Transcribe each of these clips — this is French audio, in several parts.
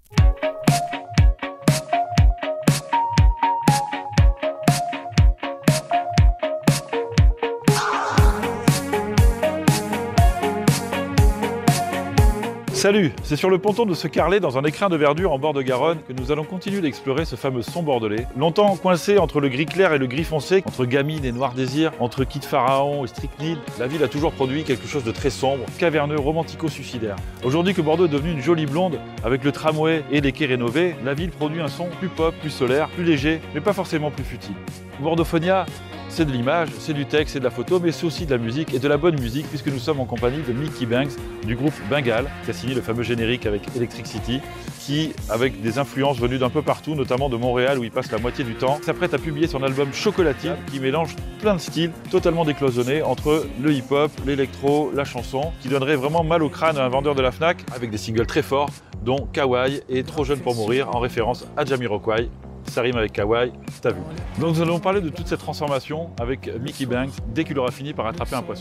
Salut, c'est sur le ponton de ce carlet dans un écrin de verdure en bord de Garonne que nous allons continuer d'explorer ce fameux son bordelais. Longtemps coincé entre le gris clair et le gris foncé, entre Gamine et Noir Désir, entre Kid Pharaon et Strychnine, la ville a toujours produit quelque chose de très sombre, caverneux, romantico-suicidaire. Aujourd'hui que Bordeaux est devenu une jolie blonde, avec le tramway et les quais rénovés, la ville produit un son plus pop, plus solaire, plus léger, mais pas forcément plus futile. Bordophonia, c'est de l'image, c'est du texte, c'est de la photo, mais c'est aussi de la musique et de la bonne musique puisque nous sommes en compagnie de Mickey Banks du groupe Bengal qui a signé le fameux générique avec Electric City qui, avec des influences venues d'un peu partout, notamment de Montréal où il passe la moitié du temps, s'apprête à publier son album Chocolatine qui mélange plein de styles totalement décloisonnés entre le hip-hop, l'électro, la chanson qui donnerait vraiment mal au crâne à un vendeur de la Fnac avec des singles très forts dont Kawaii et Trop jeune pour mourir en référence à Jamiroquai. Ça rime avec Kawaii, t'as vu. Donc nous allons parler de toute cette transformation avec Mickey Banks dès qu'il aura fini par attraper un poisson.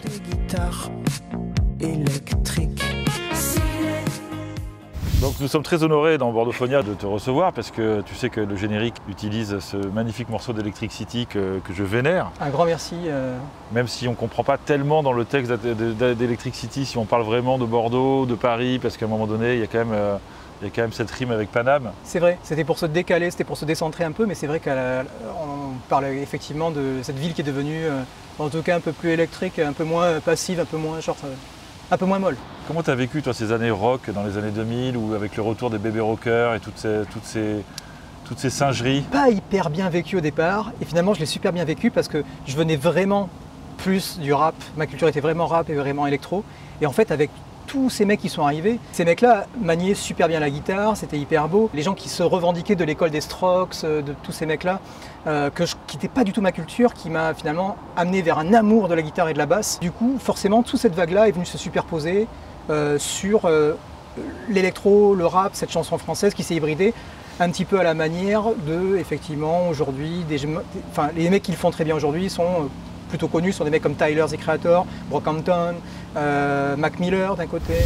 Donc nous sommes très honorés dans Bordophonia de te recevoir parce que tu sais que le générique utilise ce magnifique morceau d'Electric City que je vénère. Un grand merci. Même si on ne comprend pas tellement dans le texte d'Electric City si on parle vraiment de Bordeaux, de Paris, parce qu'à un moment donné il y a quand même cette rime avec Paname. C'est vrai, c'était pour se décaler, c'était pour se décentrer un peu, mais c'est vrai qu'on parle effectivement de cette ville qui est devenue, en tout cas un peu plus électrique, un peu moins passive, un peu moins molle. Comment tu as vécu toi ces années rock dans les années 2000 ou avec le retour des bébés rockers et toutes ces singeries? Pas hyper bien vécu au départ, et finalement je l'ai super bien vécu parce que je venais vraiment plus du rap, ma culture était vraiment rap et vraiment électro, et en fait avec tous ces mecs qui sont arrivés, ces mecs-là maniaient super bien la guitare, c'était hyper beau. Les gens qui se revendiquaient de l'école des Strokes, de tous ces mecs-là, qui n'étaient pas du tout ma culture, qui m'a finalement amené vers un amour de la guitare et de la basse. Du coup, forcément, toute cette vague-là est venue se superposer sur l'électro, le rap, cette chanson française qui s'est hybridée un petit peu à la manière de, effectivement, aujourd'hui, les mecs qui le font très bien aujourd'hui sont plutôt connus, sont des mecs comme Tyler, The Creator, Brockhampton, Mac Miller d'un côté.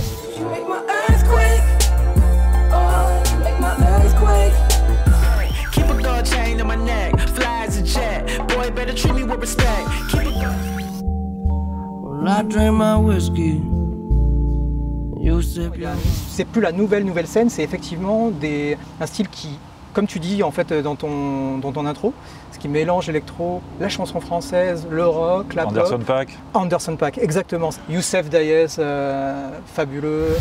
C'est plus la nouvelle scène, c'est effectivement un style qui, comme tu dis en fait dans ton intro, ce qui mélange l'électro, la chanson française, le rock, la Anderson pop. .Paak. Anderson .Paak, exactement. Youssef Dayes, fabuleux.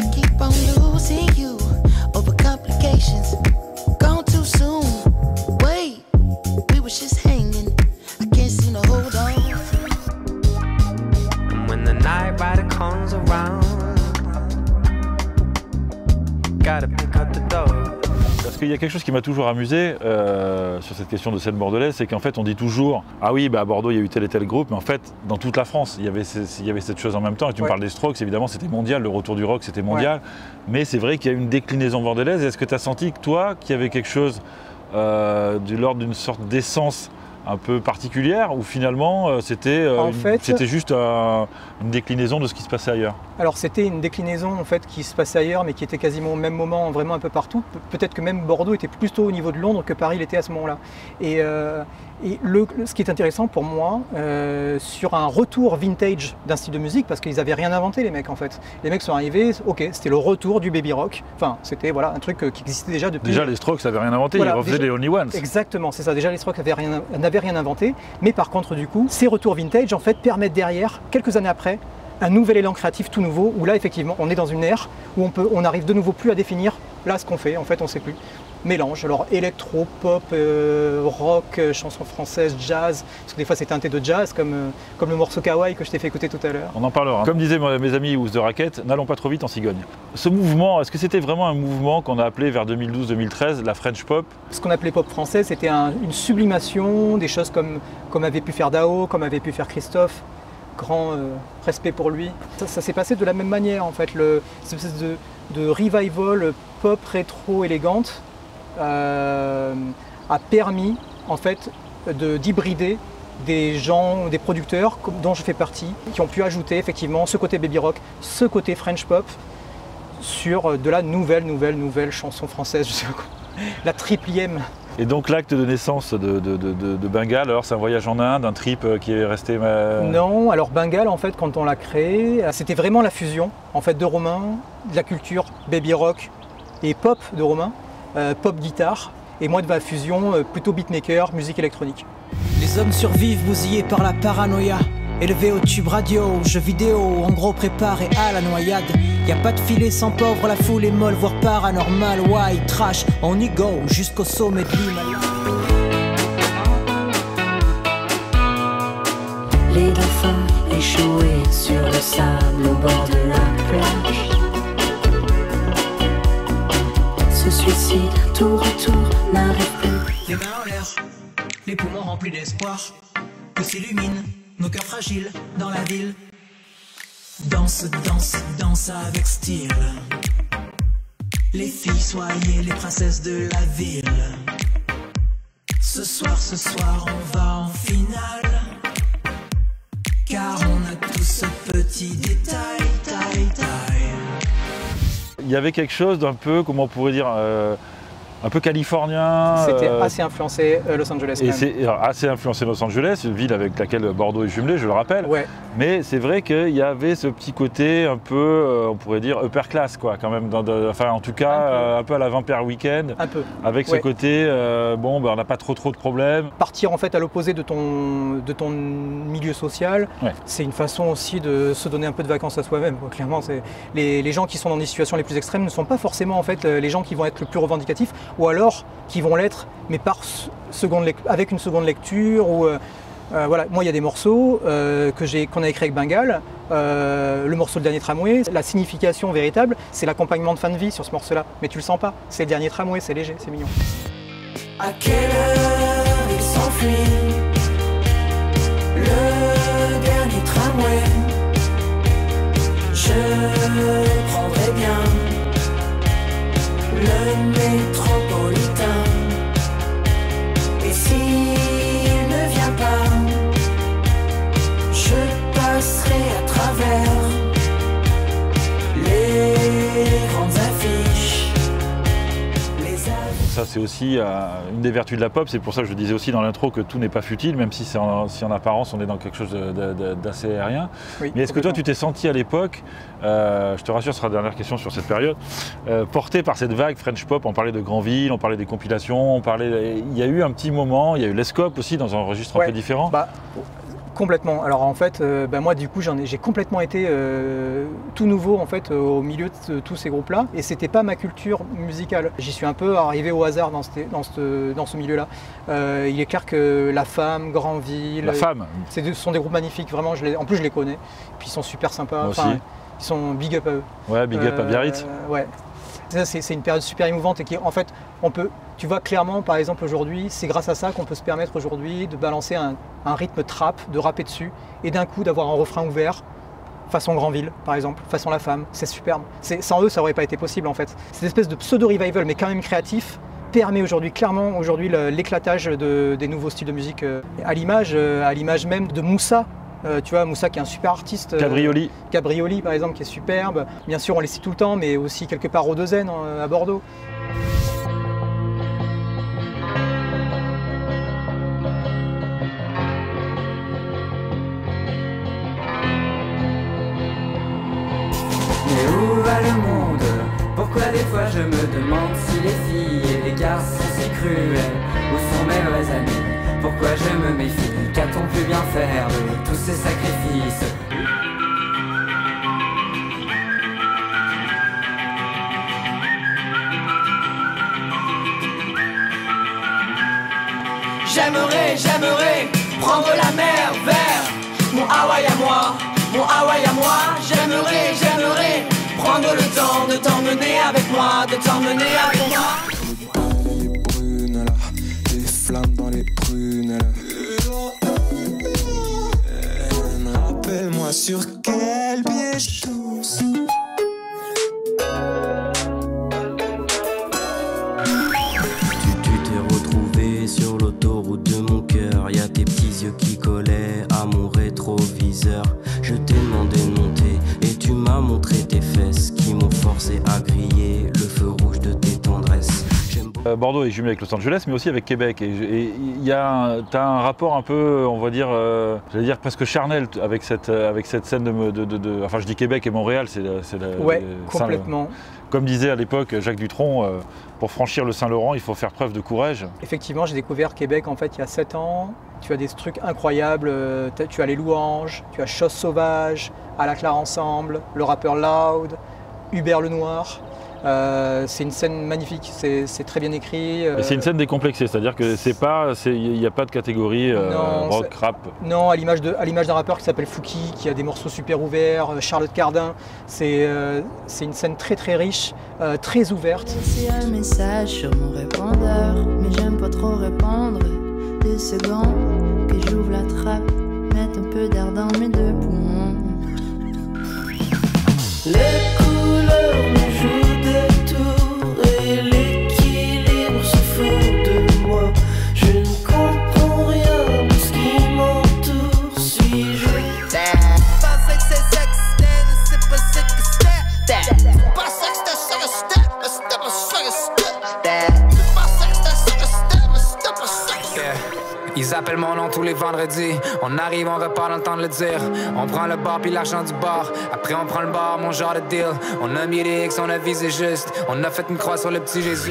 Parce qu'il y a quelque chose qui m'a toujours amusé sur cette question de scène bordelaise, c'est qu'en fait on dit toujours « Ah oui, bah à Bordeaux il y a eu tel et tel groupe », mais en fait dans toute la France il y avait cette chose en même temps. Et tu me parles des Strokes, évidemment c'était mondial, le retour du rock c'était mondial, mais c'est vrai qu'il y a une déclinaison bordelaise. Est-ce que tu as senti que toi, qu'il y avait quelque chose de l'ordre d'une sorte d'essence un peu particulière ou finalement c'était juste une déclinaison de ce qui se passait ailleurs? Alors c'était une déclinaison en fait qui se passait ailleurs mais qui était quasiment au même moment, vraiment un peu partout. Peut-être que même Bordeaux était plutôt au niveau de Londres que Paris l'était à ce moment-là. Et ce qui est intéressant pour moi, sur un retour vintage d'un style de musique, parce qu'ils n'avaient rien inventé les mecs en fait. Les mecs sont arrivés, ok, c'était le retour du baby rock. Enfin, c'était voilà, un truc qui existait déjà depuis... Déjà les Strokes n'avaient rien inventé, ils refaisaient les Only Ones. Exactement, c'est ça. Déjà les Strokes n'avaient rien inventé. Mais par contre du coup, ces retours vintage en fait permettent derrière, quelques années après, un nouvel élan créatif tout nouveau, où là effectivement on est dans une ère où on n'arrive de nouveau plus à définir là ce qu'on fait, en fait on ne sait plus. Mélange, alors électro, pop, rock, chanson française, jazz, parce que des fois c'est teinté de jazz comme le morceau Kawaii que je t'ai fait écouter tout à l'heure. On en parlera. Comme disaient mes amis Ous de Raquette, n'allons pas trop vite en cigogne. Ce mouvement, est-ce que c'était vraiment un mouvement qu'on a appelé vers 2012-2013 la French pop? Ce qu'on appelait pop français, c'était une sublimation des choses comme avait pu faire Dao, comme avait pu faire Christophe. Grand respect pour lui. Ça s'est passé de la même manière en fait, cette espèce de revival pop rétro élégante a permis en fait d'hybrider des gens, des producteurs dont je fais partie, qui ont pu ajouter effectivement ce côté baby rock, ce côté French pop, sur de la nouvelle chanson française, je sais pas quoi. La 30e. Et donc l'acte de naissance de Bengal, alors c'est un voyage en Inde, un trip qui est resté... Non, alors Bengal en fait quand on l'a créé, c'était vraiment la fusion en fait de Romain, de la culture baby rock et pop de Romain, pop guitare, et moi de ma fusion plutôt beatmaker, musique électronique. Les hommes survivent bousillés par la paranoïa, élevés au tube radio, jeux vidéo, en gros préparés à la noyade. Y a pas de filet sans pauvre, la foule est molle, voire paranormale. White trash, on y go jusqu'au sommet de l'Himalaya. Les dauphins échoués sur le sable au bord de la plage se suicident tour à tour, n'arrivent plus. Les mains en l'air, les poumons remplis d'espoir, que s'illuminent nos cœurs fragiles dans la ville. Danse, danse, danse avec style. Les filles, soyez les princesses de la ville. Ce soir, on va en finale. Car on a tous ce petit détail, taille, taille. Il y avait quelque chose d'un peu, comment on pourrait dire, un peu californien. C'était assez influencé Los Angeles. Et c'est assez influencé Los Angeles, une ville avec laquelle Bordeaux est jumelé, je le rappelle. Ouais. Mais c'est vrai qu'il y avait ce petit côté un peu, on pourrait dire, upper class, quoi, quand même. Enfin, en tout cas, un peu à la Vampire Weekend. Un peu. Avec ce côté, bon, ben, on n'a pas trop de problèmes. Partir en fait à l'opposé de ton milieu social, c'est une façon aussi de se donner un peu de vacances à soi-même. Clairement, les gens qui sont dans des situations les plus extrêmes ne sont pas forcément en fait les gens qui vont être le plus revendicatifs, ou alors qui vont l'être, mais avec une seconde lecture. Ou, voilà. Moi, il y a des morceaux qu'on a écrits avec Bengal. Le morceau Le Dernier Tramway, la signification véritable, c'est l'accompagnement de fin de vie sur ce morceau-là. Mais tu le sens pas, c'est le dernier tramway, c'est léger, c'est mignon. À quelle heure il s'enfuit, le dernier tramway? Je prendrai bien le métropolitain. Et s'il ne vient pas, je passerai à travers les grandes affiches. Ça, c'est aussi une des vertus de la pop. C'est pour ça que je disais aussi dans l'intro que tout n'est pas futile, même si en apparence on est dans quelque chose d'assez aérien. Oui, mais est-ce que toi, tu t'es senti à l'époque, je te rassure, ce sera la dernière question sur cette période, porté par cette vague French pop? On parlait de Granville, on parlait des compilations, il y a eu un petit moment, il y a eu l'Escope aussi dans un registre un peu différent. Complètement. Alors en fait, moi du coup j'ai complètement été tout nouveau en fait au milieu de tous ces groupes-là, et c'était pas ma culture musicale. J'y suis un peu arrivé au hasard dans ce milieu-là. Il est clair que La Femme, Granville, La Femme, ce sont des groupes magnifiques, vraiment. En plus je les connais, puis ils sont super sympas. Moi aussi. Ils sont big up à eux. Ouais, big up à Biarritz. Ouais. C'est une période super émouvante et qui, en fait, tu vois clairement, par exemple aujourd'hui, c'est grâce à ça qu'on peut se permettre aujourd'hui de balancer un rythme trap, de rapper dessus, et d'un coup d'avoir un refrain ouvert, façon Granville par exemple, façon La Femme. C'est superbe. Sans eux, ça n'aurait pas été possible en fait. Cette espèce de pseudo-revival, mais quand même créatif, permet clairement l'éclatage des nouveaux styles de musique, à l'image même de Moussa. Tu vois, Moussa qui est un super artiste. Cabrioli par exemple qui est superbe. Bien sûr on les cite tout le temps, mais aussi quelque part au Deux-N à Bordeaux. Mais où va le monde? Pourquoi des fois je me demande si les filles et les garçons sont si cruels? Où sont mes vrais amis? Pourquoi je me méfie? Qu'a-t-on pu bien faire de tous ces sacrifices? J'aimerais prendre la mer vers mon Hawaï à moi, mon Hawaï à moi. J'aimerais prendre le temps de t'emmener avec moi, de t'emmener avec moi. Elle est brune là, des flammes dans les prunes là. Rappelle-moi sur quel pied je tousse. Tu t'es retrouvé sur l'autoroute de mon cœur. Y'a tes petits yeux qui collaient à mon rétroviseur. Je t'ai demandé de monter et tu m'as montré tes fesses qui m'ont forcé à Bordeaux est jumelé avec Los Angeles, mais aussi avec Québec. Et t'as un rapport un peu, on va dire, j'allais dire presque charnel avec cette scène de... Enfin, je dis Québec et Montréal, c'est Ouais, complètement. Comme disait à l'époque Jacques Dutronc, pour franchir le Saint-Laurent, il faut faire preuve de courage. Effectivement, j'ai découvert Québec en fait il y a 7 ans. Tu as des trucs incroyables, tu as les Louanges, tu as Chose Sauvage, À la Claire Ensemble, le rappeur Loud, Hubert Lenoir. C'est une scène magnifique, c'est très bien écrit. Et c'est une scène décomplexée, c'est-à-dire que il n'y a pas de catégorie rock, rap. Non, à l'image d'un rappeur qui s'appelle Fouki, qui a des morceaux super ouverts, Charlotte Cardin. C'est une scène très très riche, très ouverte. C'est un message sur mon répondeur, mais j'aime pas trop répondre. 2 secondes que j'ouvre la trappe, mettre un peu d'air dans mes 2 poumons. Les couleurs me jouent des tours et l'équilibre se fout de moi. Je ne comprends rien de ce qui m'entoure. Suis-je pas que c'est sexe, c'est pas ça que c'est. Pas ça que c'est pas ça que c'est. Ils appellent mon nom tous les vendredis. On arrive, on repart dans le temps de le dire. On prend le bar puis l'argent du bar. Après on prend le bar, mon genre de deal. On a mis les X, on a visé juste. On a fait une croix sur le petit Jésus.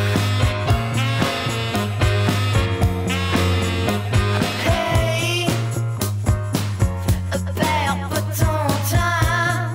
Hey, perds pas ton temps.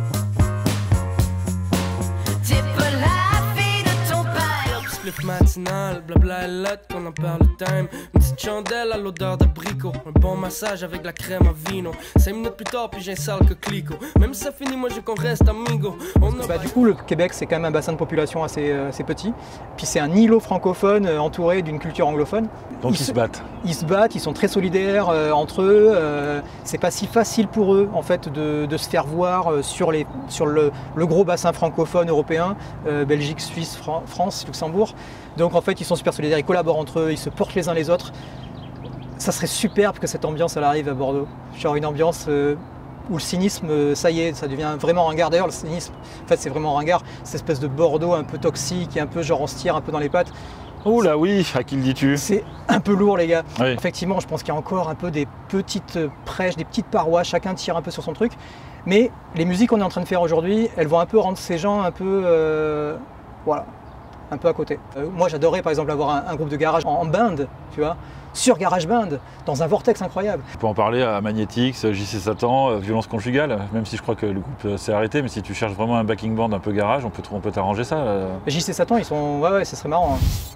T'es pas la fille de ton père. Spliff matinal, blabla et lot qu'on en parle le time. Une petite chandelle à l'odeur d'abricot. Un bon massage avec la crème à vino. 5 minutes plus tard puis j'installe que clico. Même si ça finit, moi je veux qu'on reste amigo. Du coup le Québec c'est quand même un bassin de population assez petit. Puis c'est un îlot francophone entouré d'une culture anglophone. Donc ils se battent. Ils se battent, ils sont très solidaires entre eux. C'est pas si facile pour eux en fait de se faire voir sur le gros bassin francophone européen, Belgique, Suisse, France, Luxembourg. Donc en fait ils sont super solidaires, ils collaborent entre eux, ils se portent les uns les autres. Ça serait superbe que cette ambiance elle arrive à Bordeaux. Genre une ambiance où le cynisme, ça y est, ça devient vraiment ringard. D'ailleurs le cynisme, en fait c'est vraiment ringard, cette espèce de Bordeaux un peu toxique et un peu genre on se tire un peu dans les pattes. Oh là oui, à qui le dis-tu? C'est un peu lourd les gars. Oui. Effectivement, je pense qu'il y a encore un peu des petites prêches, des petites paroisses, chacun tire un peu sur son truc. Mais les musiques qu'on est en train de faire aujourd'hui, elles vont un peu rendre ces gens un peu, voilà, un peu à côté. Moi j'adorais par exemple avoir un groupe de garage en band, tu vois, sur GarageBand, dans un vortex incroyable. On peut en parler à Magnetix, JC Satan, Violence Conjugale, même si je crois que le groupe s'est arrêté, mais si tu cherches vraiment un backing band un peu garage, on peut t'arranger ça. JC Satan, ils sont, ouais, ce serait marrant. Hein.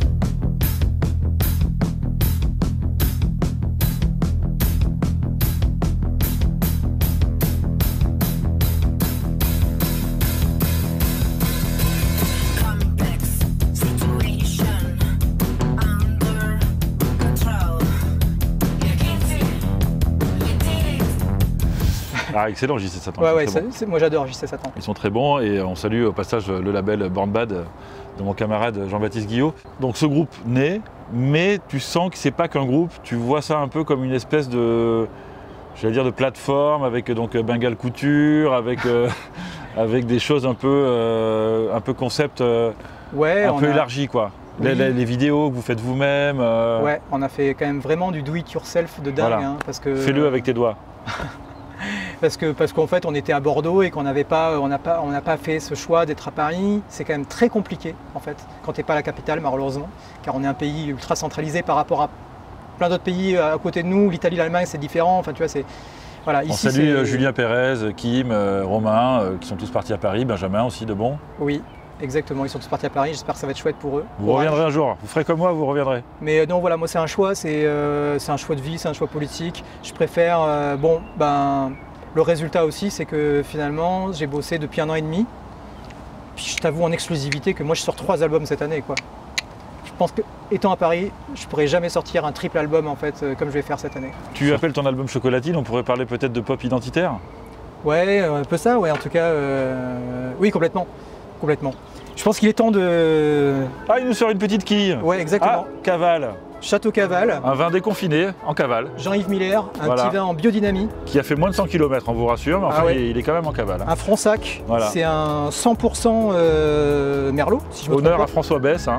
Ah excellent JC Satan. Ouais, moi j'adore JC Satan. Ils sont très bons et on salue au passage le label Born Bad de mon camarade Jean-Baptiste Guillot. Donc ce groupe naît, mais tu sens que c'est pas qu'un groupe, tu vois ça un peu comme une espèce de, j'allais dire de plateforme avec donc Bengal Couture, avec des choses un peu concept, ouais, un peu élargi quoi. Oui. Les vidéos que vous faites vous-même. Ouais, on a fait quand même vraiment du do it yourself de dingue. Voilà. Hein, parce que fais-le avec tes doigts. Parce qu'en fait on était à Bordeaux et qu'on n'a pas fait ce choix d'être à Paris. C'est quand même très compliqué en fait quand tu n'es pas à la capitale malheureusement, car on est un pays ultra centralisé par rapport à plein d'autres pays à côté de nous. L'Italie, l'Allemagne c'est différent. Enfin tu vois c'est voilà. On salue Julien Pérez, Kim, Romain qui sont tous partis à Paris, Benjamin aussi de bon. Oui. Exactement, ils sont tous partis à Paris, j'espère que ça va être chouette pour eux. Vous reviendrez un jour, vous ferez comme moi, vous reviendrez. Mais non, voilà, moi c'est un choix, c'est un choix de vie, c'est un choix politique. Je préfère, le résultat aussi, c'est que finalement, j'ai bossé depuis 1 an et demi. Puis je t'avoue en exclusivité que moi je sors 3 albums cette année, quoi. Je pense que, étant à Paris, je pourrais jamais sortir un triple album en fait, comme je vais faire cette année. Tu appelles ton album Chocolatine, on pourrait parler peut-être de pop identitaire? Ouais, un peu ça, ouais, en tout cas, oui, complètement. Complètement. Je pense qu'il est temps de... Ah, il nous sort une petite quille. Ouais, exactement. Ah, Cavale. Château Cavale. Un vin déconfiné en cavale. Jean-Yves Miller, un petit vin en biodynamie. Qui a fait moins de 100 km, on vous rassure, mais enfin, il est quand même en cavale. Un Fronsac, voilà. C'est un 100% Merlot, si je me trompe pas. Honneur à François Besse. Hein.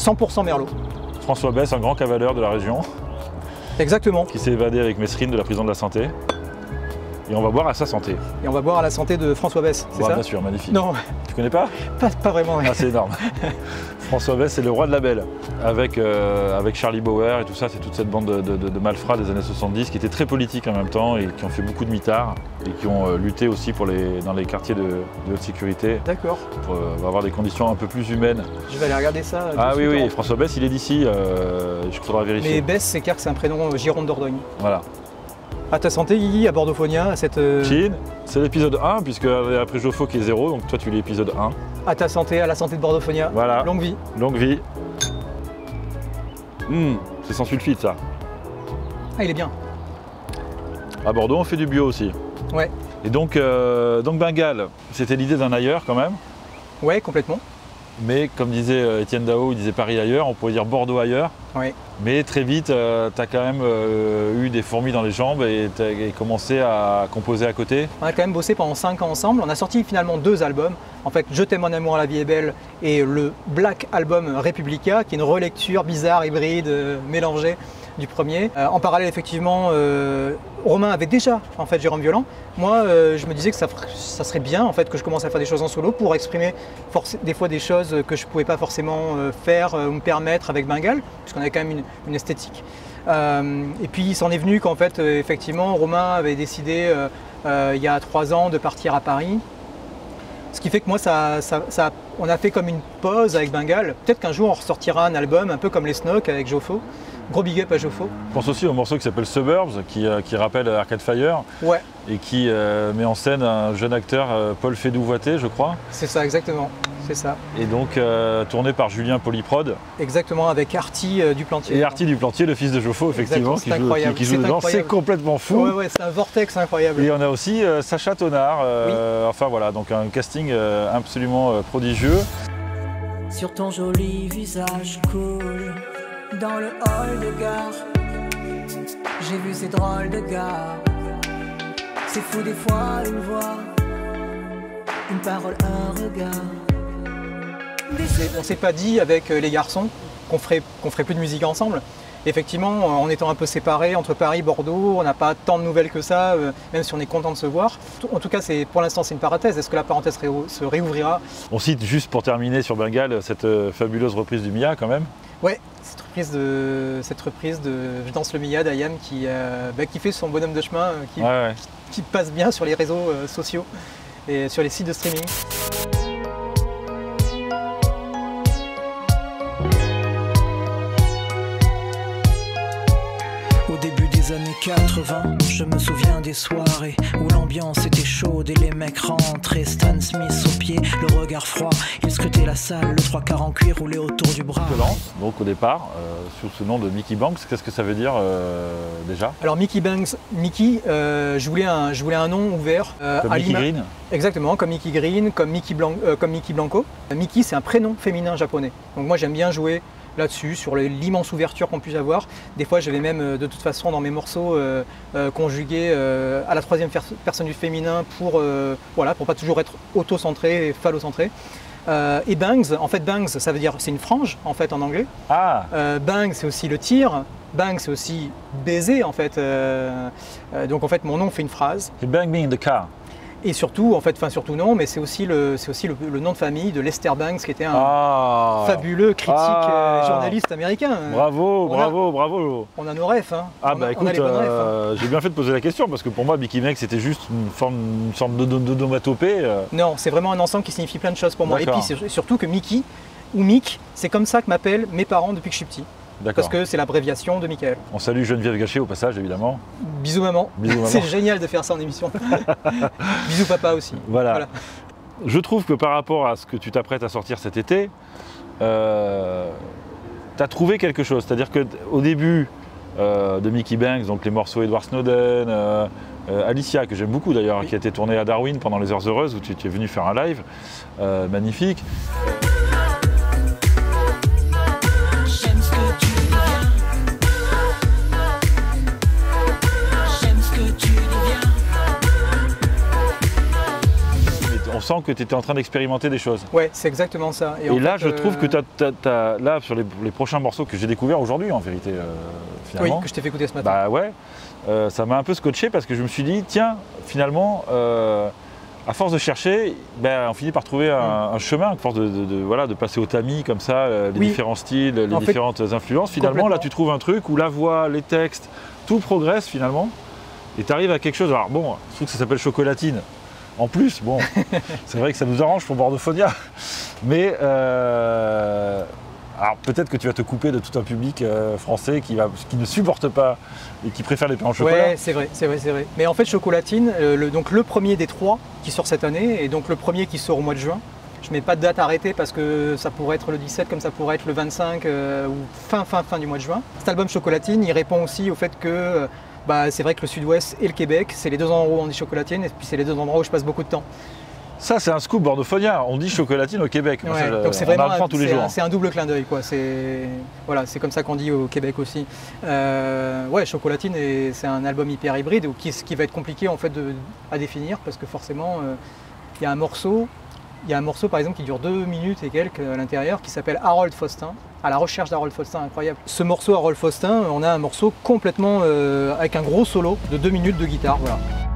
100% Merlot. François Besse, un grand cavaleur de la région, Exactement. qui s'est évadé avec Mesrine de la prison de la Santé. Et on va boire à sa santé. Et on va boire à la santé de François Besse, c'est ça? Bien sûr, magnifique. Non, Tu connais pas? pas vraiment. Ouais. Ah, c'est énorme. François Besse, c'est le roi de la belle. Avec Charlie Bauer et tout ça, c'est toute cette bande de malfrats des années 70 qui étaient très politiques en même temps et qui ont fait beaucoup de mitards et qui ont lutté aussi dans les quartiers de haute sécurité D'accord. pour avoir des conditions un peu plus humaines. Je vais aller regarder ça. Ah oui, suite. oui, François Besse, il est d'ici, je faudra vérifier. Mais Besse, c'est clair que c'est un prénom Gironde Dordogne. Voilà. À ta santé, Guigui, à Bordophonia, à cette. Chine, c'est l'épisode 1, puisque après Joffo qui est 0, donc toi tu es l'épisode 1. À ta santé, à la santé de Bordophonia. Voilà. Longue vie. Longue vie. C'est sans sulfite ça. Ah, il est bien. À Bordeaux, on fait du bio aussi. Ouais. Et donc Bengale, c'était l'idée d'un ailleurs quand même. Ouais, complètement. Mais comme disait Étienne Dao, il disait Paris ailleurs, on pourrait dire Bordeaux ailleurs. Ouais. Mais très vite, tu as quand même eu des fourmis dans les jambes et tu as commencé à composer à côté. On a quand même bossé pendant 5 ans ensemble. On a sorti finalement 2 albums. En fait, Je t'aime mon amour, la vie est belle et le Black Album Republica, qui est une relecture bizarre, hybride, mélangée du premier. En parallèle, effectivement, Romain avait déjà en fait Jérôme Violent. Moi, je me disais que ça serait bien en fait que je commence à faire des choses en solo pour exprimer des fois des choses que je ne pouvais pas forcément faire ou me permettre avec Bengale, puisqu'on avait quand même une esthétique. Et puis il s'en est venu qu'en fait, effectivement, Romain avait décidé il y a 3 ans de partir à Paris. Ce qui fait que moi, on a fait comme une pause avec Bengale. Peut-être qu'un jour, on ressortira un album un peu comme les Snoke avec Joffo. Gros big up à Joffo. Je pense aussi au morceau qui s'appelle Suburbs, qui rappelle Arcade Fire. Ouais. Et qui met en scène un jeune acteur, Paul Fédou-Voité, je crois. C'est ça, exactement. C'est ça. Et donc tourné par Julien Polyprod. Exactement, avec Arty Duplantier. Et Arty Duplantier, le fils de Joffo, effectivement, qui joue dedans. C'est complètement fou. Ouais, c'est un vortex incroyable. Et on a aussi Sacha Tonard. Oui. Enfin voilà, donc un casting absolument prodigieux. Sur ton joli visage cool, dans le hall de gare, j'ai vu ces drôles de gars. C'est fou des fois, une voix, une parole, un regard. On s'est pas dit avec les garçons qu'on ferait plus de musique ensemble. Effectivement, en étant un peu séparés entre Paris et Bordeaux, on n'a pas tant de nouvelles que ça, même si on est content de se voir. En tout cas, pour l'instant, c'est une parenthèse. Est-ce que la parenthèse se réouvrira? On cite juste pour terminer sur Bengale cette fabuleuse reprise du Mia quand même. Ouais, cette reprise de Je danse le Mia d'Ayam qui fait son bonhomme de chemin, qui passe bien sur les réseaux sociaux et sur les sites de streaming. Au début des années 80, je me souviens des soirées où l'ambiance était chaude et les mecs rentraient. Stan Smith au pied, le regard froid, il scrutait la salle, le 3/4 en cuir roulé autour du bras. Donc au départ, sous ce nom de Mickey Banks, qu'est-ce que ça veut dire déjà? Alors Mickey Banks, je voulais un nom ouvert. Comme Mickey Green? Exactement, comme Mickey Green, comme Mickey Blanco. Mickey, c'est un prénom féminin japonais. Donc moi j'aime bien jouer là-dessus, sur l'immense ouverture qu'on puisse avoir. Des fois, je vais même, de toute façon, dans mes morceaux, conjuguer à la 3e personne du féminin pour pas toujours être auto-centré et phallocentré. Et bangs, en fait, bangs, ça veut dire, c'est une frange, en fait, en anglais. Ah. Bang, c'est aussi le tir. Bang, c'est aussi baiser, en fait. Donc, en fait, mon nom fait une phrase. You bang me in the car. Et surtout, surtout non, mais c'est aussi le nom de famille de Lester Bangs, qui était un fabuleux critique journaliste américain. Bravo. On a nos refs. Hein. Écoute, j'ai bien fait de poser la question, parce que pour moi, Mickey Banks, c'était juste une sorte d'onomatopée. Non, c'est vraiment un ensemble qui signifie plein de choses pour moi. Et puis surtout que Mickey, ou Mick, c'est comme ça que m'appellent mes parents depuis que je suis petit. Parce que c'est l'abréviation de Michael. On salue Geneviève Gachet au passage, évidemment. Bisous maman. C'est génial de faire ça en émission. Bisous papa aussi. Voilà. Je trouve que par rapport à ce que tu t'apprêtes à sortir cet été, tu as trouvé quelque chose. C'est-à-dire qu'au début de Mickey Banks, donc les morceaux Edward Snowden, Alicia, que j'aime beaucoup d'ailleurs, qui a été tournée à Darwin pendant les Heures Heureuses, où tu es venu faire un live magnifique. sent que tu étais en train d'expérimenter des choses. Ouais, c'est exactement ça. Et là, je trouve que là, sur les prochains morceaux que j'ai découverts aujourd'hui, en vérité, finalement. Oui, que je t'ai fait écouter ce matin. Bah ouais, ça m'a un peu scotché parce que je me suis dit, tiens, finalement, à force de chercher, ben, on finit par trouver un chemin, à force de passer au tamis comme ça, les différents styles, les différentes influences. Finalement, là, tu trouves un truc où la voix, les textes, tout progresse finalement. Et tu arrives à quelque chose. Alors bon, je trouve que ça s'appelle Chocolatine. En plus, bon, c'est vrai que ça nous arrange pour Bordophonia. Mais alors peut-être que tu vas te couper de tout un public français qui ne supporte pas et qui préfère les pains au chocolat. Ouais, c'est vrai. Mais en fait, Chocolatine, donc le premier des 3 qui sort cette année, et donc le premier qui sort au mois de juin. Je ne mets pas de date arrêtée parce que ça pourrait être le 17 comme ça pourrait être le 25 ou fin du mois de juin. Cet album Chocolatine, il répond aussi au fait que c'est vrai que le Sud-Ouest et le Québec, c'est les 2 endroits où on dit chocolatine et puis c'est les 2 endroits où je passe beaucoup de temps. Ça, c'est un scoop Bordophonia. On dit chocolatine au Québec. Moi, ouais, donc c'est vraiment tous les jours. C'est un double clin d'œil, quoi. C'est comme ça qu'on dit au Québec aussi. Ouais, Chocolatine, c'est un album hyper hybride qui va être compliqué en fait à définir parce que forcément, il y a un morceau par exemple qui dure 2 minutes et quelques à l'intérieur qui s'appelle Harold Faustin. À la recherche d'Harold Faustin, incroyable. Ce morceau Harold Faustin, on a un morceau complètement avec un gros solo de 2 minutes de guitare. Voilà.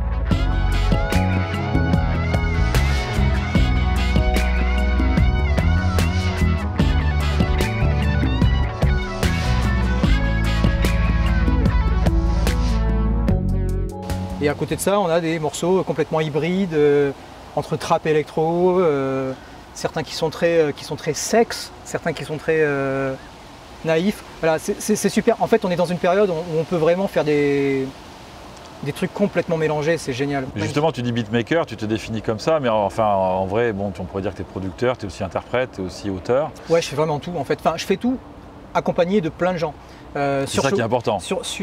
Et à côté de ça, on a des morceaux complètement hybrides, entre trap et électro, certains qui sont très sex, certains qui sont très naïfs. Voilà, c'est super. En fait, on est dans une période où on peut vraiment faire des trucs complètement mélangés, c'est génial. Justement, tu dis beatmaker, tu te définis comme ça, mais enfin, en vrai, bon, on pourrait dire que tu es producteur, tu es aussi interprète, tu es aussi auteur. Ouais, je fais vraiment tout en fait. Enfin, je fais tout accompagné de plein de gens. C'est ça qui est important.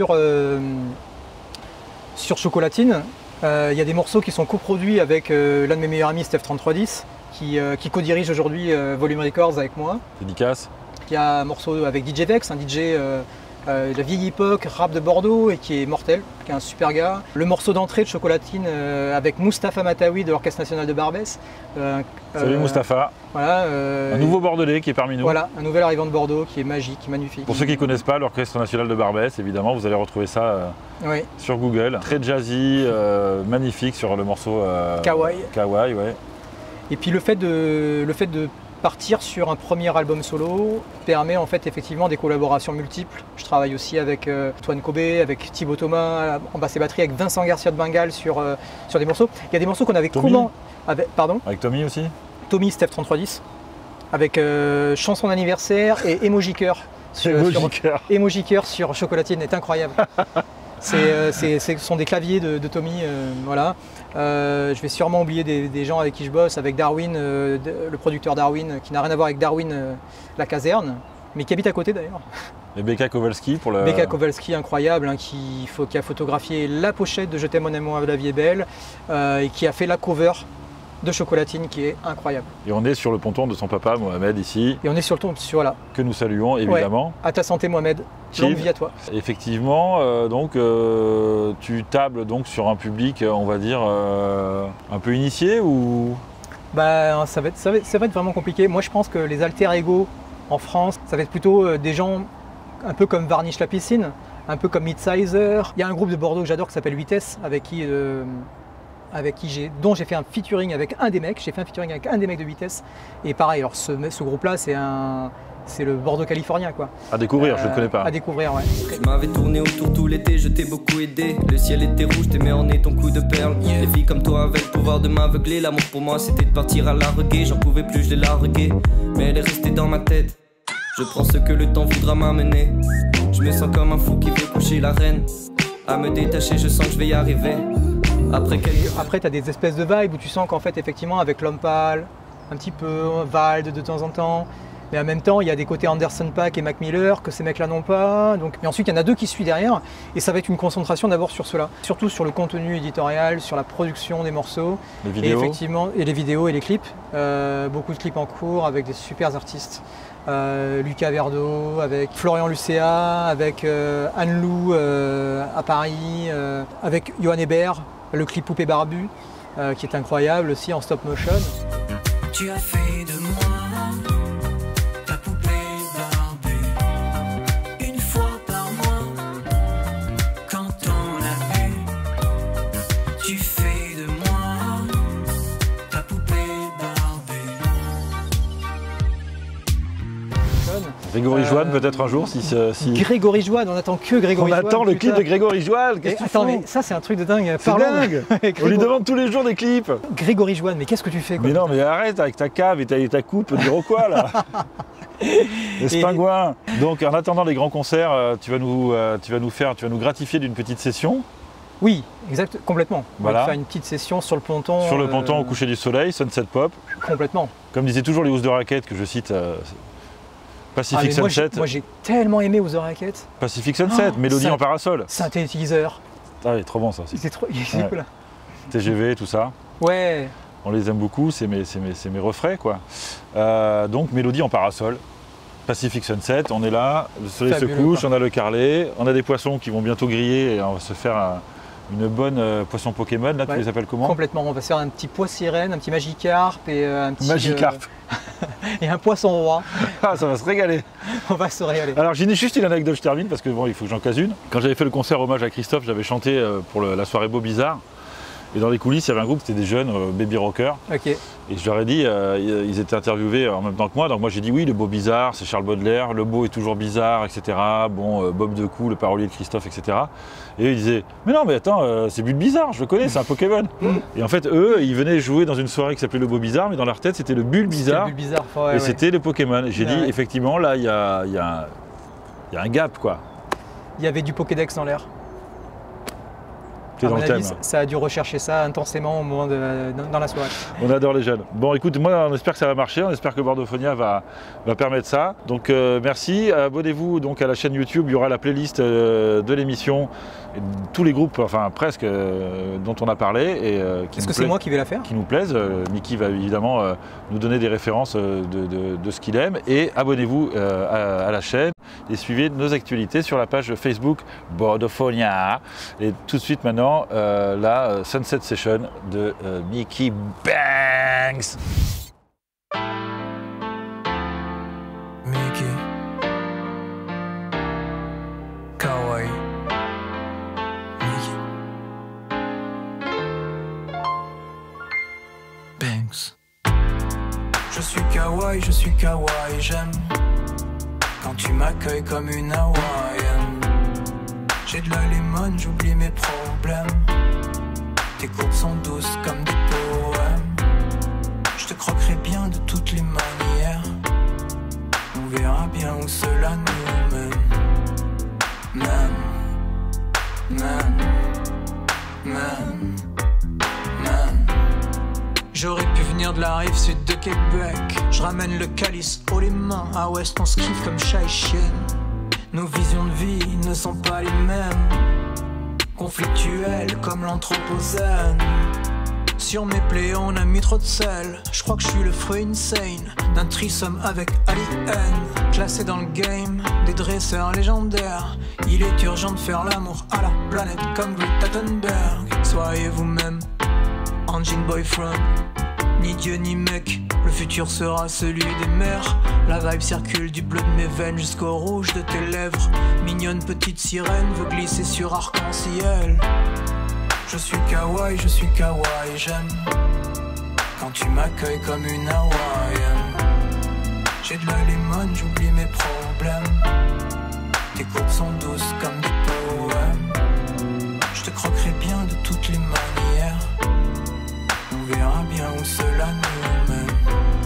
Sur Chocolatine, il y a des morceaux qui sont coproduits avec l'un de mes meilleurs amis, Steph3310, qui co-dirige aujourd'hui Volume Records avec moi. Dédicace. Il y a un morceau avec DJ Vex, un DJ de la vieille époque, rap de Bordeaux, et qui est mortel, qui est un super gars. Le morceau d'entrée de Chocolatine avec Mustapha Mataoui de l'Orchestre National de Barbès. Salut Mustapha. Voilà, un nouveau Bordelais qui est parmi nous. Voilà, un nouvel arrivant de Bordeaux qui est magique, magnifique. Pour ceux qui ne connaissent pas l'Orchestre National de Barbès, évidemment, vous allez retrouver ça sur Google. Très jazzy, magnifique sur le morceau Kawaii. Kawaii, ouais. Et puis le fait de partir sur un premier album solo permet en fait effectivement des collaborations multiples. Je travaille aussi avec Antoine Kobé, avec Thibaut Thomas en basse et batterie, avec Vincent Garcia de Bengale sur des morceaux. Il y a des morceaux qu'on avait Avec Tommy aussi. Tommy, Steph3310, avec Chanson d'anniversaire et Emoji Cœur. Emoji Cœur sur Chocolatine est incroyable. Ce sont des claviers de Tommy, voilà. Je vais sûrement oublier des gens avec qui je bosse, avec Darwin, le producteur Darwin, qui n'a rien à voir avec Darwin, la caserne, mais qui habite à côté d'ailleurs. Et Becca Kowalski pour le... Becca Kowalski, incroyable, hein, qui a photographié la pochette de Je t'aime mon amour, la vie est belle, et qui a fait la cover de Chocolatine qui est incroyable. Et on est sur le ponton de son papa Mohamed ici. Et on est sur le ton, voilà. Que nous saluons évidemment. Ouais. À ta santé Mohamed, longue vie à toi. Effectivement, tu tables donc sur un public, on va dire, un peu initié ou... Ça va être vraiment compliqué. Moi je pense que les alter ego en France, ça va être plutôt des gens un peu comme Varnish la piscine, un peu comme Midsizer. Il y a un groupe de Bordeaux que j'adore qui s'appelle Vitesse, dont j'ai fait un featuring avec un des mecs. J'ai fait un featuring avec un des mecs de Vitesse. Et pareil, alors ce groupe-là, c'est le Bordeaux californien, quoi. À découvrir, je ne connais pas. À découvrir, ouais. Tu m'avais tourné autour tout l'été, je t'ai beaucoup aidé. Le ciel était rouge, t'aimais orner ton cou de perles. Les filles comme toi avaient le pouvoir de m'aveugler. L'amour pour moi, c'était de partir à la reggae. J'en pouvais plus, je l'ai largué. Mais elle est restée dans ma tête. Je prends ce que le temps voudra m'amener. Je me sens comme un fou qui veut coucher la reine. À me détacher, je sens que je vais y arriver. Après, tu as des espèces de vibes où tu sens qu'en fait, effectivement, avec L'Homme Pâle, un petit peu, Vald de temps en temps, mais en même temps, il y a des côtés Anderson .Paak et Mac Miller que ces mecs-là n'ont pas. Mais ensuite, il y en a 2 qui suivent derrière, et ça va être une concentration d'abord sur cela. Surtout sur le contenu éditorial, sur la production des morceaux. Les vidéos. Et effectivement, et les vidéos et les clips. Beaucoup de clips en cours avec des super artistes. Lucas Verdo, avec Florian Lucéa, avec Anne Lou à Paris, avec Johan Hébert, le clip Poupée Barbu. qui est incroyable aussi en stop motion. Tu as fait de moi ta poupée Barbie. Une fois par mois, quand on a bu, tu fais de moi ta poupée Barbie. Grégory Joanne, peut-être un jour, si... Grégory Joanne, on attend que Grégory On Joanne. attend le clip de Grégory Joanne. Qu'est-ce que tu Attends, fous? mais ça c'est un truc de dingue. C'est dingue. On lui demande tous les jours des clips. Grégory Joanne, mais qu'est-ce que tu fais quoi? Mais non, mais arrête avec ta cave et ta coupe d'Iroquois là. Les pingouins. Donc en attendant les grands concerts, tu vas nous gratifier d'une petite session. Oui, exact, complètement. Voilà. On va faire une petite session sur le ponton. Sur le ponton au coucher du soleil, Sunset Pop. Complètement. Comme disaient toujours les housses de raquettes que je cite, Pacific Ah, mais Sunset. moi j'ai tellement aimé Aux Raquettes. Pacific Sunset, Mélodie en parasol. Synthétiseur. Ah oui, trop bon ça aussi. C'est trop. Ouais. Cool. TGV, tout ça. Ouais. On les aime beaucoup, c'est mes refrains quoi. Donc Mélodie en parasol. Pacific Sunset, on est là, le soleil Fabuleux, se couche, quoi. on a le carlet, on a des poissons qui vont bientôt griller et on va se faire une bonne poisson Pokémon. Là, Ouais. tu les appelles comment? Complètement. On va se faire un petit pois sirène, un petit Magikarp et un petit. Magikarp. Et un poisson roi. Ah, ça va se régaler. On va se régaler. Alors j'ai juste une anecdote, je termine parce que bon, il faut que j'en case une. Quand j'avais fait le concert hommage à Christophe, j'avais chanté pour la soirée Beau Bizarre. Et dans les coulisses, il y avait un groupe, c'était des jeunes, Baby Rocker. Ok. Et je leur ai dit, ils étaient interviewés en même temps que moi, donc moi j'ai dit oui, le Beau Bizarre, c'est Charles Baudelaire, le beau est toujours bizarre, etc. Bon, Bob Decou, le parolier de Christophe, etc. Et eux, ils disaient, mais non, mais attends, c'est Bulle Bizarre, je le connais, c'est un Pokémon. Et en fait, eux, ils venaient jouer dans une soirée qui s'appelait le Beau Bizarre, mais dans leur tête, c'était le Bulle Bizarre. C'était bizarre. Ouais, Et c'était le Pokémon. Et j'ai dit, Ouais. effectivement, là, il y a un gap, quoi. Il y avait du Pokédex dans l'air. T'es À dans mon le thème. avis, ça a dû rechercher ça intensément au moment dans la soirée. On adore les jeunes. Bon, écoute, moi, on espère que ça va marcher. On espère que Bordophonia va permettre ça. Donc, merci. Abonnez-vous donc à la chaîne YouTube. Il y aura la playlist de l'émission, et tous les groupes, enfin presque, dont on a parlé. Est-ce que c'est moi qui vais la faire? Qui nous plaisent. Mickey va évidemment nous donner des références de ce qu'il aime. Et abonnez-vous à la chaîne et suivez nos actualités sur la page Facebook Bordophonia. Et tout de suite maintenant, la Sunset Session de Mickey Banks. Mickey Kawaii Mickey Banks. Je suis kawaii, j'aime quand tu m'accueilles comme une hawaïenne. J'ai de la lemon, j'oublie mes problèmes. Tes courbes sont douces comme des poèmes. Je te croquerai bien de toutes les manières. On verra bien où cela nous mène. J'aurais pu venir de la rive sud de Québec. Je ramène le calice haut les mains. À ouest on se kiffe comme chat et chienne. Nos visions de vie ne sont pas les mêmes. Conflictuelles comme l'anthropocène. Sur mes plaies on a mis trop de sel. Je crois que je suis le fruit insane d'un threesome avec Alien. Classé dans le game des dresseurs légendaires. Il est urgent de faire l'amour à la planète comme Greta Thunberg. Soyez vous-même, engine boyfriend. Ni dieu ni mec, le futur sera celui des mers. La vibe circule du bleu de mes veines jusqu'au rouge de tes lèvres. Mignonne petite sirène veut glisser sur arc-en-ciel. Je suis kawaii, j'aime quand tu m'accueilles comme une hawaïenne. J'ai de la lemon, j'oublie mes problèmes. Tes courbes sont douces comme des poèmes. Je te croquerai bien de toutes les manières. On verra bien où cela nous mène.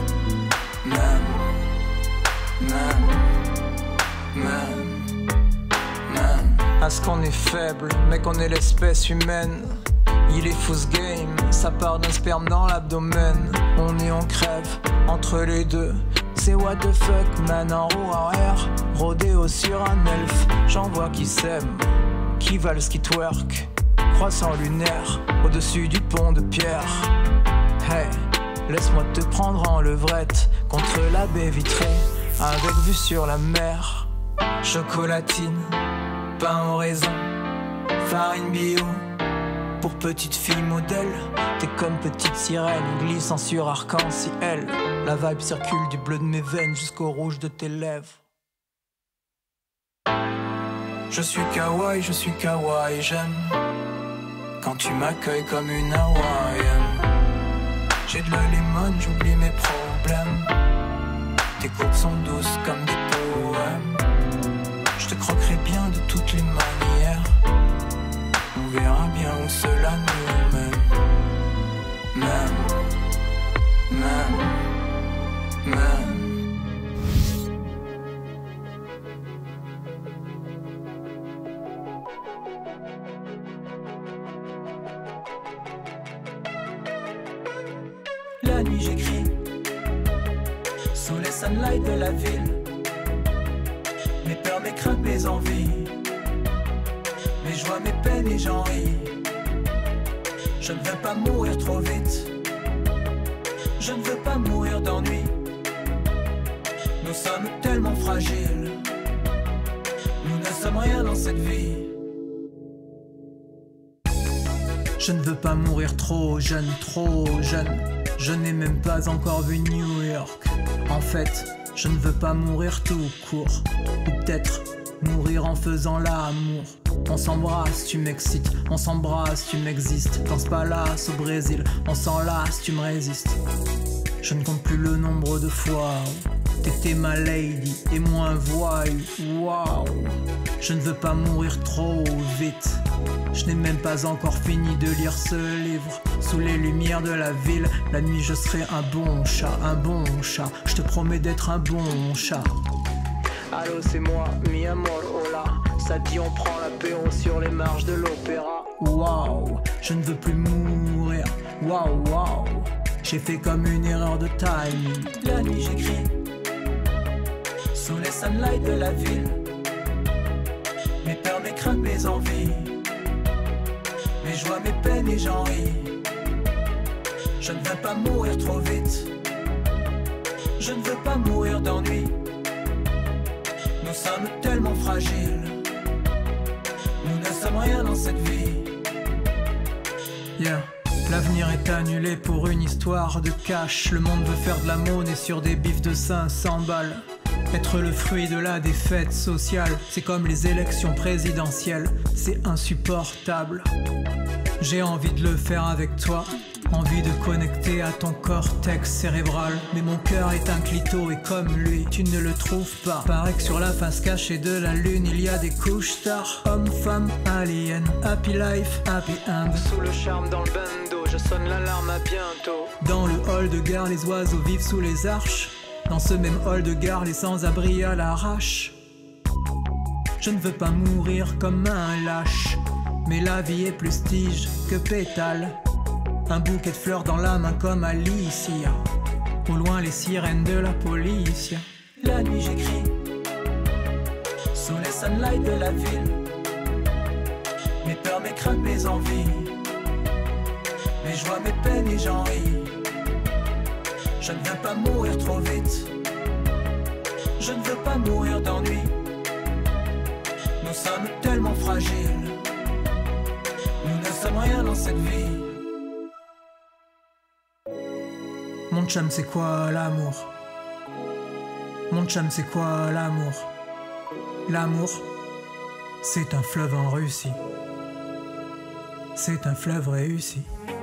Est-ce qu'on est faible, mais qu'on est l'espèce humaine? Il est fou ce game, ça part d'un sperme dans l'abdomen. On est en crève, entre les deux. C'est what the fuck, man en roue arrière. Rodéo sur un elfe, j'en vois qui s'aiment, qui valent, qui twerk. Croissant lunaire, au-dessus du pont de pierre. Hey, laisse-moi te prendre en levrette, contre la baie vitrée, avec vue sur la mer. Chocolatine, pain au raisin, farine bio, Pour petite fille modèle, t'es comme petite sirène, glissant sur arc-en-ciel. La vibe circule du bleu de mes veines jusqu'au rouge de tes lèvres. Je suis kawaii, j'aime quand tu m'accueilles comme une hawaïenne. J'ai de la limone, j'oublie mes problèmes. Tes courbes sont douces comme des poèmes. Je te croquerai bien de toutes les manières. On verra bien où cela nous mène. Même. La nuit j'écris sous les sunlights de la ville. Mes peurs, mes craintes, mes envies, mes joies, mes peines et j'en ris. Je ne veux pas mourir trop vite. Je ne veux pas mourir d'ennui. Nous sommes tellement fragiles. Nous ne sommes rien dans cette vie. Je ne veux pas mourir trop jeune, trop jeune. Je n'ai même pas encore vu New York. En fait, je ne veux pas mourir tout court. Ou peut-être mourir en faisant l'amour. On s'embrasse, tu m'excites. On s'embrasse, tu m'existes. Dans ce palace au Brésil, on s'enlace, tu me résistes. Je ne compte plus le nombre de fois où t'étais ma lady et moi un voyou. Waouh. Je ne veux pas mourir trop vite. Je n'ai même pas encore fini de lire ce livre. Sous les lumières de la ville, la nuit je serai un bon chat, un bon chat. Je te promets d'être un bon chat. Allô c'est moi, mi amor, hola. Ça dit on prend l'apéro sur les marches de l'opéra. Waouh, je ne veux plus mourir. Waouh, waouh. J'ai fait comme une erreur de timing. La nuit j'écris sous les sunlights de la ville. Mes peurs, mes craintes, mes envies, mes joies, mes peines et j'en ris. Je ne veux pas mourir trop vite. Je ne veux pas mourir d'ennui. Nous sommes tellement fragiles. Nous ne sommes rien dans cette vie. Yeah. L'avenir est annulé pour une histoire de cash. Le monde veut faire de la monnaie sur des bifs de 500 balles. Être le fruit de la défaite sociale, c'est comme les élections présidentielles, c'est insupportable. J'ai envie de le faire avec toi, envie de connecter à ton cortex cérébral. Mais mon cœur est un clito et comme lui, tu ne le trouves pas. Paraît que sur la face cachée de la lune, il y a des couches stars. Homme, femme, alien, happy life, happy end. Sous le charme dans le bando, je sonne l'alarme à bientôt. Dans le hall de gare, les oiseaux vivent sous les arches. Dans ce même hall de gare, les sans-abri à l'arrache. Je ne veux pas mourir comme un lâche, mais la vie est plus tige que pétale. Un bouquet de fleurs dans la main comme Alicia. Au loin les sirènes de la police. La nuit j'écris sous les sunlights de la ville. Mes peurs, mes craintes, mes envies, mes joies, mes peines et j'en ris. Je ne veux pas mourir trop vite. Je ne veux pas mourir d'ennui. Nous sommes tellement fragiles. Nous ne sommes rien dans cette vie. Mon chum c'est quoi l'amour? Mon chum c'est quoi l'amour? L'amour, c'est un fleuve en Russie. C'est un fleuve réussi.